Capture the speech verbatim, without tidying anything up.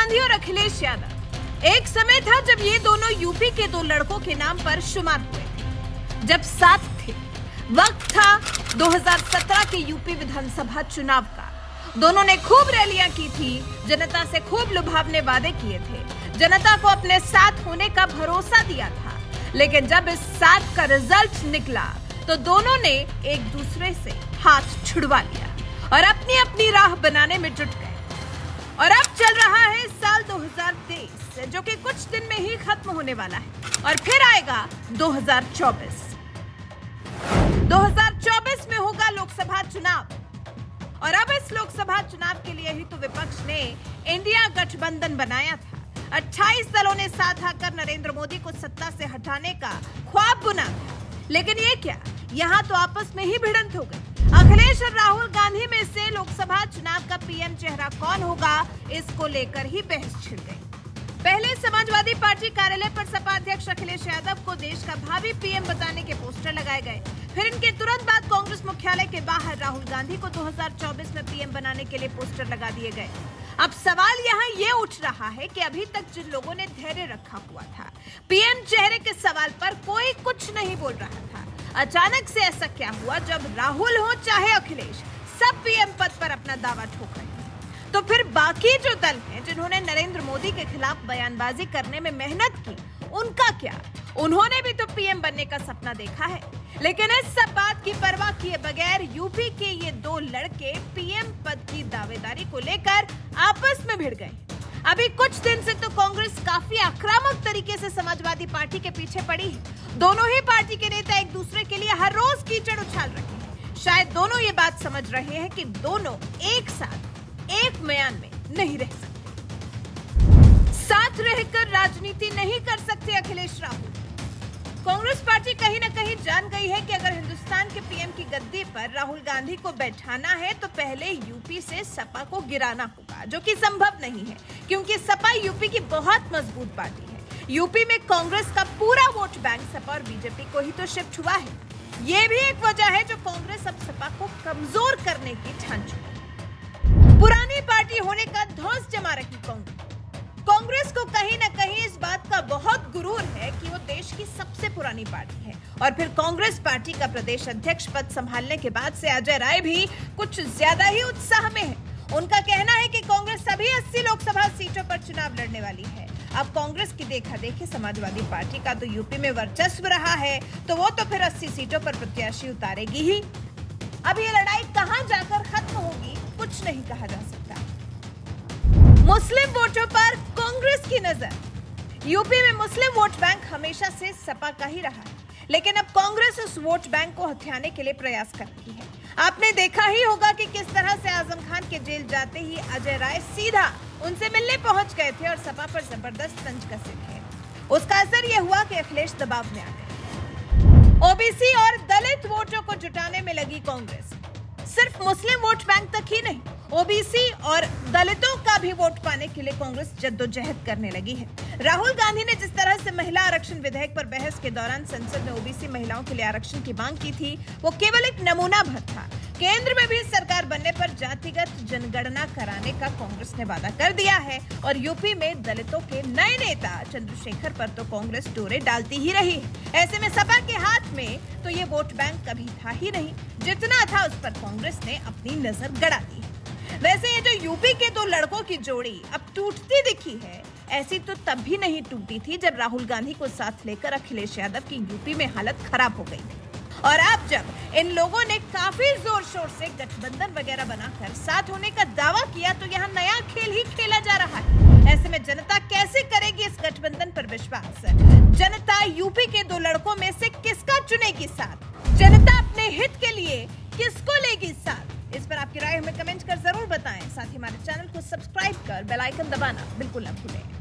गांधी और अखिलेश यादव, एक समय था जब ये दोनों यूपी के दो लड़कों के नाम पर शुमार हुए थे। जब साथ थे, वक्त था दो हज़ार सत्रह के यूपी विधानसभा चुनाव का। दोनों ने खूब रैलियां की थी, जनता से खूब लुभावने वादे किए थे, जनता को अपने साथ होने का भरोसा दिया था। लेकिन जब इस साथ का रिजल्ट निकला तो दोनों ने एक दूसरे से हाथ छुड़वा लिया और अपनी अपनी राह बनाने में जुट गए। और अब चल रहा है साल दो हज़ार तेईस, जो कि कुछ दिन में ही खत्म होने वाला है और फिर आएगा दो हज़ार चौबीस। दो हज़ार चौबीस में होगा लोकसभा चुनाव और अब इस लोकसभा चुनाव के लिए ही तो विपक्ष ने इंडिया गठबंधन बनाया था। अट्ठाईस दलों ने साथ आकर नरेंद्र मोदी को सत्ता से हटाने का ख्वाब बुना था। लेकिन ये क्या, यहाँ तो आपस में ही भिड़ंत हो गई। अखिलेश और राहुल गांधी में से लोकसभा चुनाव का पीएम चेहरा कौन होगा, इसको लेकर ही बहस छिड़ गई। पहले समाजवादी पार्टी कार्यालय पर सपा अध्यक्ष अखिलेश यादव को देश का भावी पीएम बताने के पोस्टर लगाए गए। फिर इनके तुरंत बाद कांग्रेस मुख्यालय के बाहर राहुल गांधी को दो हज़ार चौबीस में पीएम बनाने के लिए पोस्टर लगा दिए गए। अब सवाल यहाँ ये उठ रहा है कि अभी तक जिन लोगों ने धैर्य रखा हुआ था, पीएम चेहरे के सवाल पर कोई कुछ नहीं बोल रहा था, अचानक से ऐसा क्या हुआ जब राहुल हो चाहे अखिलेश, सब पीएम पद पर अपना दावा ठोक रहे हैं। तो फिर बाकी जो दल हैं जिन्होंने नरेंद्र मोदी के खिलाफ बयानबाजी करने में मेहनत की, उनका क्या? उन्होंने भी तो पीएम बनने का सपना देखा है। लेकिन इस सब बात की परवाह किए बगैर यूपी के ये दो लड़के पीएम पद की दावेदारी को लेकर आपस में भिड़ गए। अभी कुछ दिन से तो कांग्रेस काफी आक्रामक तरीके से समाजवादी पार्टी के पीछे पड़ी है। दोनों ही पार्टी के नेता एक दूसरे के लिए हर रोज कीचड़ उछाल रहे हैं। शायद दोनों ये बात समझ रहे हैं कि दोनों एक साथ एक म्यान में नहीं रह सकते। साथ रहकर राजनीति नहीं कर सकते अखिलेश राहुल। कांग्रेस पार्टी कहीं ना कहीं जान गई है कि अगर हिंदुस्तान के पीएम की गद्दी पर राहुल गांधी को बैठाना है तो पहले यूपी से सपा को गिराना होगा, जो कि संभव नहीं है क्योंकि सपा यूपी की बहुत मजबूत पार्टी है। यूपी में कांग्रेस का पूरा वोट बैंक सपा और बीजेपी को ही तो शिफ्ट हुआ है। ये भी एक वजह है जो कांग्रेस अब सपा को कमजोर करने की ठान चुकी। पुरानी पार्टी होने का धौंस जमा रही कांग्रेस कांग्रेस को कहीं न कहीं इस बात का बहुत गुरूर है कि वो देश की सबसे पुरानी पार्टी है। और फिर कांग्रेस पार्टी का प्रदेश अध्यक्ष पद संभालने के बाद से अजय राय भी कुछ ज्यादा ही उत्साह में है। उनका कहना है कि कांग्रेस सभी अस्सी लोकसभा सीटों पर चुनाव लड़ने वाली है। अब कांग्रेस की देखा देखी समाजवादी पार्टी का तो यूपी में वर्चस्व रहा है, तो वो तो फिर अस्सी सीटों पर प्रत्याशी उतारेगी ही। अब ये लड़ाई कहां जाकर खत्म होगी, कुछ नहीं कहा जा सकता। मुस्लिम वोटों पर कांग्रेस की नजर। यूपी में मुस्लिम वोट बैंक हमेशा से सपा का ही रहा है, लेकिन अब कांग्रेस उस वोट बैंक को हथियाने के लिए प्रयास कर रही है। आपने देखा ही होगा कि किस तरह से आजम खान के जेल जाते ही अजय राय सीधा उनसे मिलने पहुंच गए थे और सपा पर जबरदस्त तंज कसे थे। उसका असर यह हुआ कि अखिलेश दबाव में आ गए। ओबीसी और दलित वोटों को जुटाने में लगी कांग्रेस। सिर्फ मुस्लिम वोट बैंक तक ही नहीं, ओबीसी और दलितों का भी वोट पाने के लिए कांग्रेस जद्दोजहद करने लगी है। राहुल गांधी ने जिस तरह से महिला आरक्षण विधेयक पर बहस के दौरान संसद में ओबीसी महिलाओं के लिए आरक्षण की मांग की थी, वो केवल एक नमूना भर था। केंद्र में भी सरकार बनने पर जातिगत जनगणना कराने का कांग्रेस ने वादा कर दिया है और यूपी में दलितों के नए नेता चंद्रशेखर पर तो कांग्रेस डोरे डालती ही रही है। ऐसे में सपा के हाथ में तो ये वोट बैंक कभी था ही नहीं, जितना था उस पर कांग्रेस ने अपनी नजर गड़ा दी। वैसे ये जो यूपी के दो लड़कों की जोड़ी अब टूटती दिखी है, ऐसी तो तब भी नहीं टूटी थी जब राहुल गांधी को साथ लेकर अखिलेश यादव की यूपी में हालत खराब हो गई थी। और अब जब इन लोगों ने काफी जोर शोर से गठबंधन वगैरह बनाकर साथ होने का दावा किया, तो यहाँ नया खेल ही खेला जा रहा है। ऐसे में जनता कैसे करेगी इस गठबंधन पर विश्वास? जनता यूपी के दो लड़कों में से किसका चुनेगी साथ? जनता अपने हित के लिए किसको लेगी साथ? इस पर आपकी राय हमें कमेंट कर जरूर बताएं। साथ ही हमारे चैनल को सब्सक्राइब कर बेल आइकन दबाना बिल्कुल न भूलें।